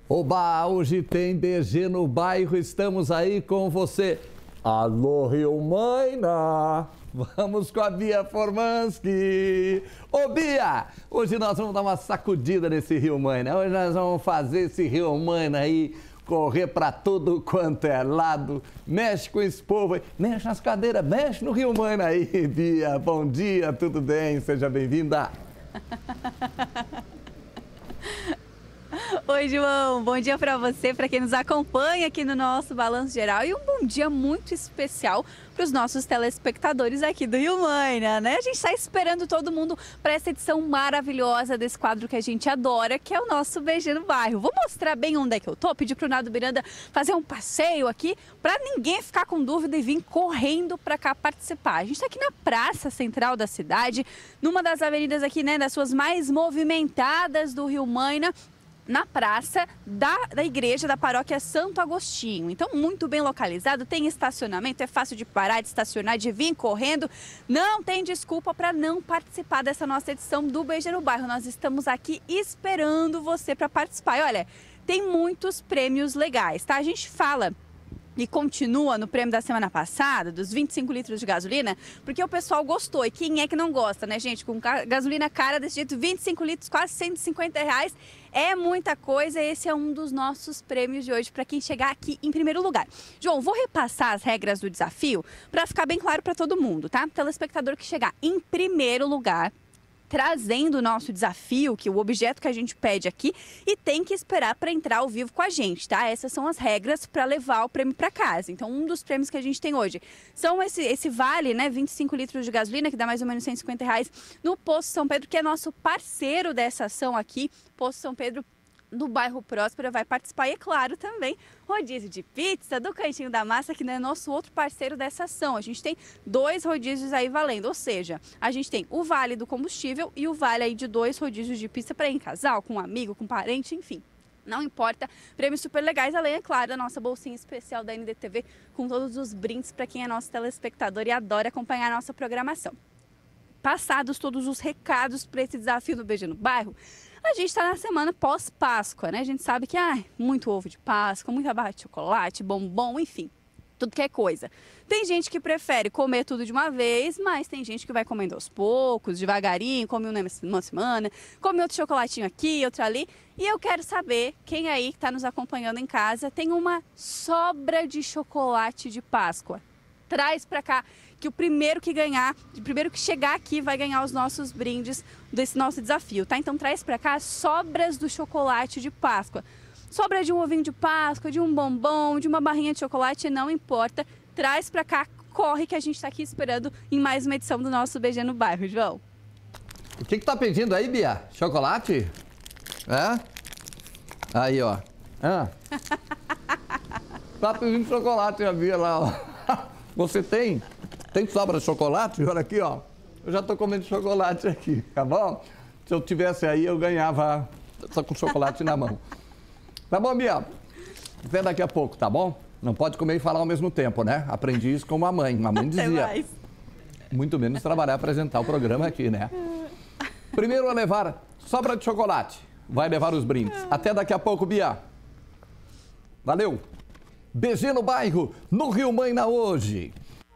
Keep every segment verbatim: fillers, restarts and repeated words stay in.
Oba, hoje tem B G no bairro, estamos aí com você. Alô, Rio Maina, vamos com a Bia Formanski. Ô Bia, hoje nós vamos dar uma sacudida nesse Rio Maina. Hoje nós vamos fazer esse Rio Maina aí correr pra tudo quanto é lado. Mexe com esse povo aí, mexe nas cadeiras, mexe no Rio Maina aí, Bia. Bom dia, tudo bem? Seja bem-vinda. Oi, João. Bom dia para você, para quem nos acompanha aqui no nosso Balanço Geral e um bom dia muito especial para os nossos telespectadores aqui do Rio Maina, né? A gente está esperando todo mundo para essa edição maravilhosa desse quadro que a gente adora, que é o nosso B G no Bairro. Vou mostrar bem onde é que eu tô, pedir para o Nado Miranda fazer um passeio aqui para ninguém ficar com dúvida e vir correndo para cá participar. A gente está aqui na Praça Central da cidade, numa das avenidas aqui, né, das suas mais movimentadas do Rio Maina, na praça da, da igreja da paróquia Santo Agostinho. Então, muito bem localizado, tem estacionamento, é fácil de parar, de estacionar, de vir correndo. Não tem desculpa para não participar dessa nossa edição do B G no Bairro. Nós estamos aqui esperando você para participar. E olha, tem muitos prêmios legais, tá? A gente fala e continua no prêmio da semana passada, dos vinte e cinco litros de gasolina, porque o pessoal gostou. E quem é que não gosta, né, gente? Com gasolina cara desse jeito, vinte e cinco litros, quase cento e cinquenta reais, é muita coisa. Esse é um dos nossos prêmios de hoje para quem chegar aqui em primeiro lugar. João, vou repassar as regras do desafio para ficar bem claro para todo mundo, tá? Telespectador que chegar em primeiro lugar, trazendo o nosso desafio, que o objeto que a gente pede aqui, e tem que esperar para entrar ao vivo com a gente, tá? Essas são as regras para levar o prêmio para casa. Então, um dos prêmios que a gente tem hoje são esse, esse vale, né? vinte e cinco litros de gasolina, que dá mais ou menos cento e cinquenta reais, no Posto São Pedro, que é nosso parceiro dessa ação aqui. Posto São Pedro, do bairro Próspera, vai participar. E, é claro, também rodízio de pizza do Cantinho da Massa, que é nosso outro parceiro dessa ação. A gente tem dois rodízios aí valendo, ou seja, a gente tem o vale do combustível e o vale aí de dois rodízios de pizza para ir em casal, com um amigo, com parente, enfim. Não importa, prêmios super legais, além, é claro, da nossa bolsinha especial da N D T V, com todos os brindes para quem é nosso telespectador e adora acompanhar a nossa programação. Passados todos os recados para esse desafio do B G no Bairro, a gente está na semana pós-Páscoa, né? A gente sabe que, ah, muito ovo de Páscoa, muita barra de chocolate, bombom, enfim, tudo que é coisa. Tem gente que prefere comer tudo de uma vez, mas tem gente que vai comendo aos poucos, devagarinho, come um numa semana, come outro chocolatinho aqui, outro ali. E eu quero saber, quem aí que está nos acompanhando em casa tem uma sobra de chocolate de Páscoa? Traz para cá, que o primeiro que ganhar, o primeiro que chegar aqui vai ganhar os nossos brindes desse nosso desafio, tá? Então traz para cá sobras do chocolate de Páscoa. Sobra de um ovinho de Páscoa, de um bombom, de uma barrinha de chocolate, não importa. Traz para cá, corre que a gente está aqui esperando em mais uma edição do nosso B G no Bairro, João. O que que tá pedindo aí, Bia? Chocolate? É? Aí, ó. Ah. Tá pedindo chocolate, a Bia lá, ó. Você tem? Tem sobra de chocolate? Olha aqui, ó. Eu já tô comendo chocolate aqui, tá bom? Se eu tivesse aí, eu ganhava só com chocolate na mão. Tá bom, Bia? Até daqui a pouco, tá bom? Não pode comer e falar ao mesmo tempo, né? Aprendi isso com a mãe. A mãe dizia. Muito menos trabalhar, apresentar o programa aqui, né? Primeiro a levar sobra de chocolate. Vai levar os brindes. Até daqui a pouco, Bia. Valeu! B G no Bairro, no Rio Maina hoje.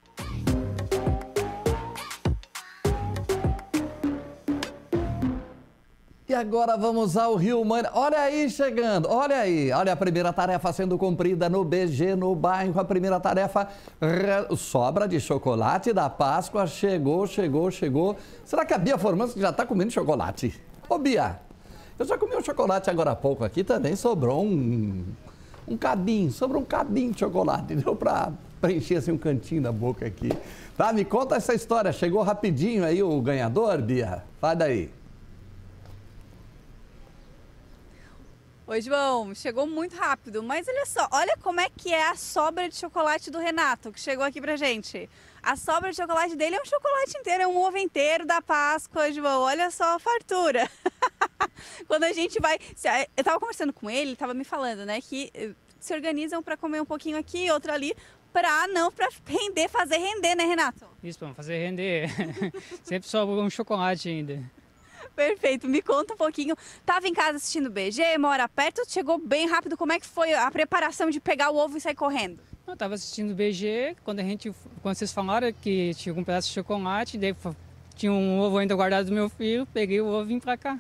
E agora vamos ao Rio Maina. Olha aí chegando, olha aí. Olha a primeira tarefa sendo cumprida no B G no Bairro. A primeira tarefa, sobra de chocolate da Páscoa. Chegou, chegou, chegou. Será que a Bia Formanski já está comendo chocolate? Ô, Bia, eu já comi um chocolate agora há pouco aqui também. Sobrou um... Um cabinho, sobrou um cabinho de chocolate, deu para preencher assim um cantinho na boca aqui. Tá, me conta essa história, chegou rapidinho aí o ganhador, Bia? Vai daí. Oi, João, chegou muito rápido, mas olha só, olha como é que é a sobra de chocolate do Renato, que chegou aqui pra gente. A sobra de chocolate dele é um chocolate inteiro, é um ovo inteiro da Páscoa, João, olha só a fartura. Quando a gente vai... Eu tava conversando com ele, ele tava me falando, né, que se organizam para comer um pouquinho aqui, outro ali, para não, para render, fazer render, né, Renato? Isso, para fazer render. Sempre sobra um chocolate ainda. Perfeito, me conta um pouquinho. Tava em casa assistindo o B G, mora perto, chegou bem rápido. Como é que foi a preparação de pegar o ovo e sair correndo? Eu estava assistindo o B G, quando, a gente, quando vocês falaram que tinha um pedaço de chocolate, daí tinha um ovo ainda guardado do meu filho, peguei o ovo e vim pra cá.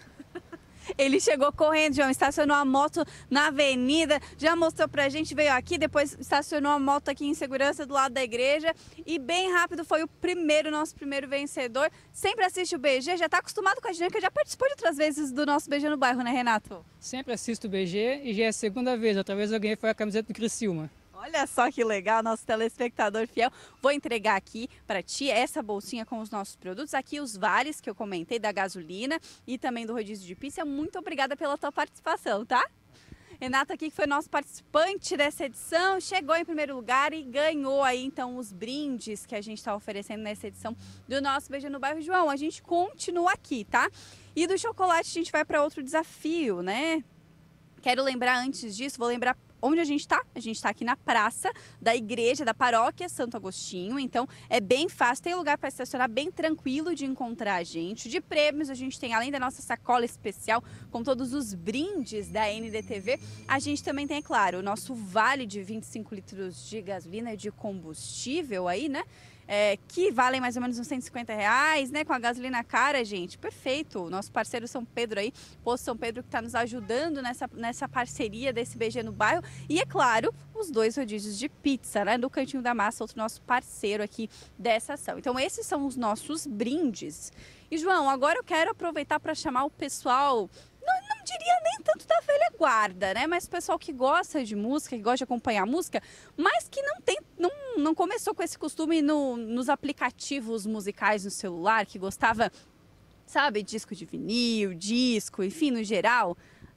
Ele chegou correndo, João, estacionou a moto na avenida, já mostrou pra gente, veio aqui, depois estacionou a moto aqui em segurança do lado da igreja e bem rápido foi o primeiro, nosso primeiro vencedor. Sempre assiste o B G, já tá acostumado com a dinâmica, já participou de outras vezes do nosso B G no bairro, né, Renato? Sempre assisto o B G e já é a segunda vez, outra vez eu ganhei foi a camiseta do Criciúma. Olha só que legal, nosso telespectador fiel. Vou entregar aqui para ti essa bolsinha com os nossos produtos. Aqui os vales que eu comentei da gasolina e também do rodízio de pizza. Muito obrigada pela tua participação, tá? Renato aqui, que foi nosso participante dessa edição, chegou em primeiro lugar e ganhou aí então os brindes que a gente está oferecendo nessa edição do nosso B G no Bairro. João, a gente continua aqui, tá? E do chocolate a gente vai para outro desafio, né? Quero lembrar antes disso, vou lembrar onde a gente está. A gente está aqui na praça da igreja da paróquia Santo Agostinho, então é bem fácil, tem lugar para estacionar, bem tranquilo de encontrar a gente. De prêmios a gente tem, além da nossa sacola especial com todos os brindes da N D T V, a gente também tem, é claro, o nosso vale de vinte e cinco litros de gasolina e de combustível aí, né? É, que valem mais ou menos uns cento e cinquenta reais, né? Com a gasolina cara, gente, perfeito. Nosso parceiro São Pedro aí, Posto São Pedro, que está nos ajudando nessa, nessa parceria desse B G no bairro. E, é claro, os dois rodízios de pizza, né? Do Cantinho da Massa, outro nosso parceiro aqui dessa ação. Então, esses são os nossos brindes. E, João, agora eu quero aproveitar para chamar o pessoal... Não, não diria nem tanto da velha guarda, né? Mas o pessoal que gosta de música, que gosta de acompanhar música, mas que não tem, não, não começou com esse costume no, nos aplicativos musicais no celular, que gostava, sabe, disco de vinil, disco, enfim, no geral.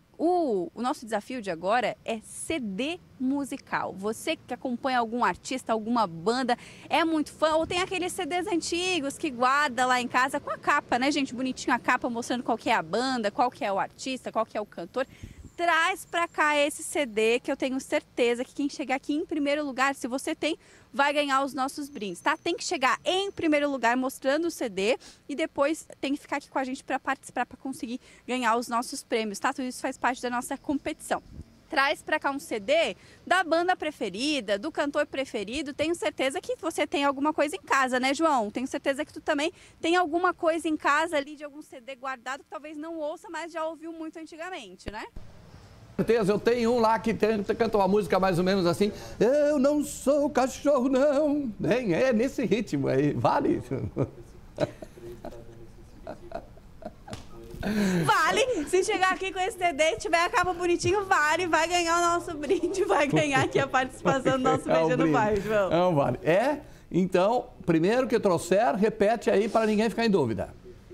O, o nosso desafio de agora é C D musical. Você que acompanha algum artista, alguma banda, é muito fã, ou tem aqueles C Ds antigos que guarda lá em casa com a capa, né, gente? Bonitinho a capa mostrando qual que é a banda, qual que é o artista, qual que é o cantor. Traz pra cá esse C D que eu tenho certeza que quem chegar aqui em primeiro lugar, se você tem, vai ganhar os nossos brindes, tá? Tem que chegar em primeiro lugar mostrando o C D e depois tem que ficar aqui com a gente para participar, para conseguir ganhar os nossos prêmios, tá? Tudo isso faz parte da nossa competição. Traz pra cá um C D da banda preferida, do cantor preferido. Tenho certeza que você tem alguma coisa em casa, né, João? Tenho certeza que tu também tem alguma coisa em casa ali de algum C D guardado que talvez não ouça, mas já ouviu muito antigamente, né? Certeza, eu tenho um lá que canta, canta uma música mais ou menos assim. Eu não sou cachorro, não. Nem é nesse ritmo aí. Vale? Vale! Se chegar aqui com esse C D e tiver a capa bonitinho, vale, vai ganhar o nosso brinde, vai ganhar aqui a participação do nosso É um B G no brinde. bairro, João. É um vale. É? Então, primeiro que trouxer, repete aí para ninguém ficar em dúvida.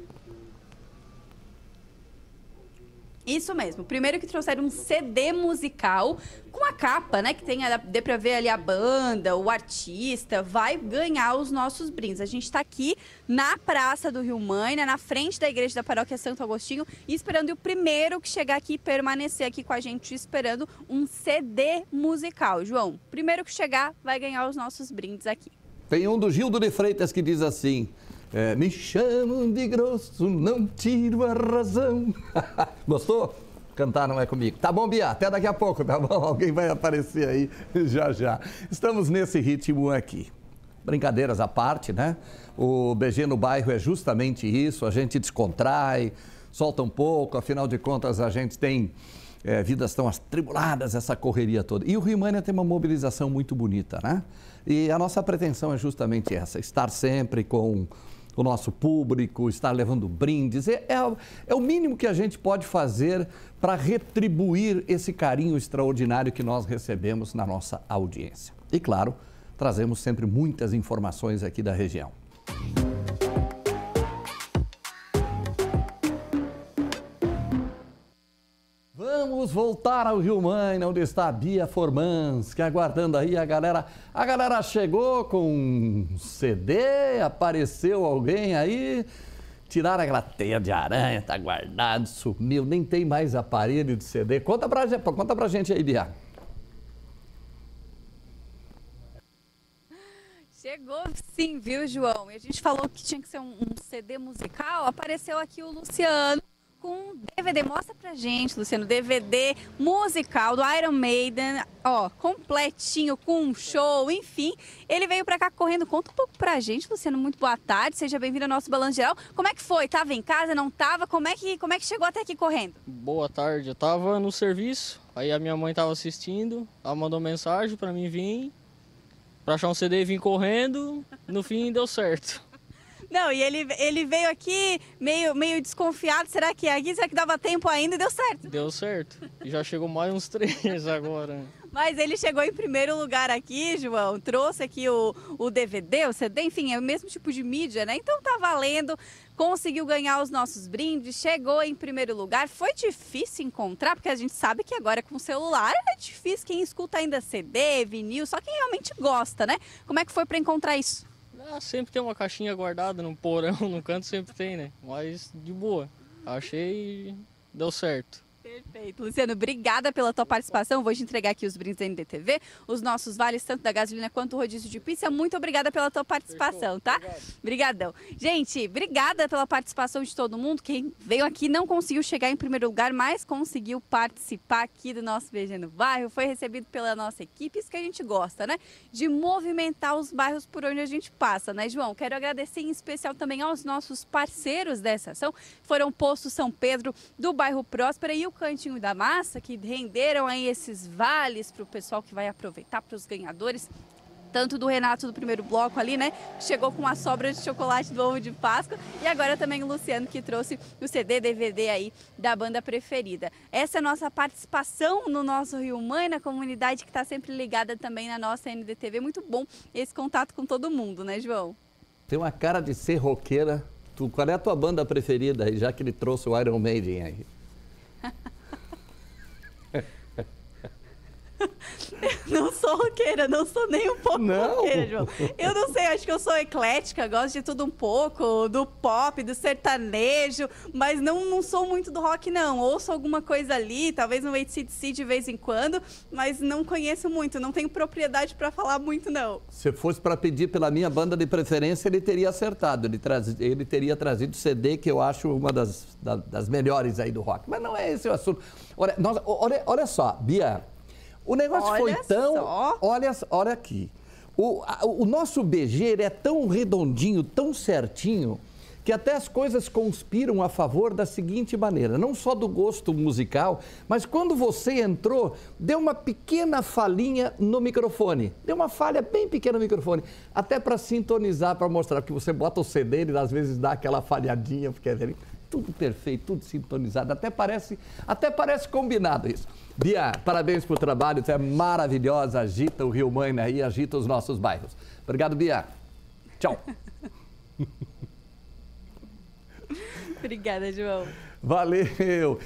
Isso mesmo. Primeiro que trouxeram um C D musical com a capa, né? Que tem a, dê pra ver ali a banda, o artista, vai ganhar os nossos brindes. A gente tá aqui na Praça do Rio Mãe, né, na frente da igreja da paróquia Santo Agostinho, e esperando o primeiro que chegar aqui permanecer aqui com a gente, esperando um C D musical. João, primeiro que chegar vai ganhar os nossos brindes aqui. Tem um do Gildo de Freitas que diz assim: é, me chamam de grosso, não tiro a razão. Gostou? Cantar não é comigo. Tá bom, Bia? Até daqui a pouco, tá bom? Alguém vai aparecer aí já já. Estamos nesse ritmo aqui. Brincadeiras à parte, né? O B G no bairro é justamente isso, a gente descontrai, solta um pouco, afinal de contas a gente tem é, vidas tão atribuladas, essa correria toda. E o Rio Mânia tem uma mobilização muito bonita, né? E a nossa pretensão é justamente essa, estar sempre com o nosso público, estar levando brindes. É, é, é o mínimo que a gente pode fazer para retribuir esse carinho extraordinário que nós recebemos na nossa audiência. E claro, trazemos sempre muitas informações aqui da região. Vamos voltar ao Rio Mãe, onde está a Bia Formansky, aguardando aí a galera. A galera chegou com um C D, apareceu alguém aí, tiraram aquela teia de aranha, tá guardado, sumiu, nem tem mais aparelho de C D. Conta pra, conta pra gente aí, Bia. Chegou sim, viu, João? E a gente falou que tinha que ser um, um C D musical, apareceu aqui o Luciano, com um D V D. Mostra pra gente, Luciano, D V D musical do Iron Maiden, ó, completinho, com um show, enfim. Ele veio pra cá correndo. Conta um pouco pra gente, Luciano. Muito boa tarde, seja bem-vindo ao nosso Balanço Geral. Como é que foi? Tava em casa, não tava? Como é que, como é que chegou até aqui correndo? Boa tarde, eu tava no serviço, aí a minha mãe tava assistindo, ela mandou mensagem pra mim vir, pra achar um C D e vim correndo, no fim deu certo. Não, e ele, ele veio aqui meio, meio desconfiado. Será que é aqui? Será que dava tempo ainda? E deu certo. Deu certo, e já chegou mais uns três agora. Mas ele chegou em primeiro lugar aqui, João, trouxe aqui o, o D V D, o C D, enfim, é o mesmo tipo de mídia, né? Então tá valendo, conseguiu ganhar os nossos brindes, chegou em primeiro lugar. Foi difícil encontrar, porque a gente sabe que agora com o celular é difícil quem escuta ainda C D, vinil, só quem realmente gosta, né? Como é que foi para encontrar isso? Ah, sempre tem uma caixinha guardada no porão, no canto sempre tem, né? Mas de boa, achei e deu certo. Perfeito. Luciano, obrigada pela tua participação. Vou te entregar aqui os brindes da N D T V, os nossos vales, tanto da gasolina quanto o rodízio de pizza. Muito obrigada pela tua participação, tá? Obrigadão. Gente, obrigada pela participação de todo mundo. Quem veio aqui não conseguiu chegar em primeiro lugar, mas conseguiu participar aqui do nosso B G no Bairro. Foi recebido pela nossa equipe, isso que a gente gosta, né? De movimentar os bairros por onde a gente passa, né, João? Quero agradecer em especial também aos nossos parceiros dessa ação. Foram o Posto São Pedro, do bairro Próspera, e o Cantinho da Massa, que renderam aí esses vales para o pessoal que vai aproveitar, para os ganhadores, tanto do Renato do primeiro bloco ali, né? Chegou com uma sobra de chocolate do ovo de Páscoa, e agora também o Luciano, que trouxe o C D, D V D aí da banda preferida. Essa é a nossa participação no nosso Rio Mãe, na comunidade que está sempre ligada também na nossa N D T V. Muito bom esse contato com todo mundo, né, João? Tem uma cara de ser roqueira. Tu, qual é a tua banda preferida aí, já que ele trouxe o Iron Maiden aí? Não sou roqueira, não sou nem um pouco não. roqueira, João. Eu não sei, acho que eu sou eclética, gosto de tudo um pouco, do pop, do sertanejo, mas não, não sou muito do rock, não. Ouço alguma coisa ali, talvez um A C D C de vez em quando, mas não conheço muito, não tenho propriedade para falar muito, não. Se fosse para pedir pela minha banda de preferência, ele teria acertado. Ele, traz, ele teria trazido o C D, que eu acho uma das, da, das melhores aí do rock. Mas não é esse o assunto. Olha, nós, olha, olha só, Bia. O negócio olha foi tão... Só. Olha, olha aqui. O, a, o nosso B G ele é tão redondinho, tão certinho, que até as coisas conspiram a favor da seguinte maneira. Não só do gosto musical, mas quando você entrou, deu uma pequena falhinha no microfone. Deu uma falha bem pequena no microfone. Até para sintonizar, para mostrar. Porque você bota o C D e às vezes dá aquela falhadinha, porque é tudo perfeito, tudo sintonizado. Até parece, até parece combinado isso. Bia, parabéns pelo trabalho, você é maravilhosa, agita o Rio Mãe aí, agita os nossos bairros. Obrigado, Bia. Tchau. Obrigada, João. Valeu.